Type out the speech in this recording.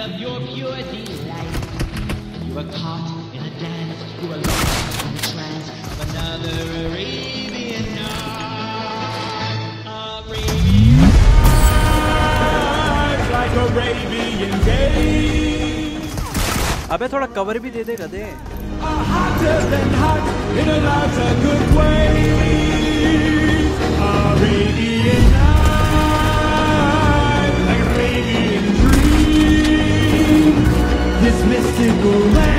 of your pure delight. You were caught in a dance, you were lost in the trance of another Arabian night. Arabian night, like Arabian days. अबे थोड़ा cover भी दे दे गधे. Hotter than hot in a lot of good ways. Arabian night, like Arabian dream. This mystical land.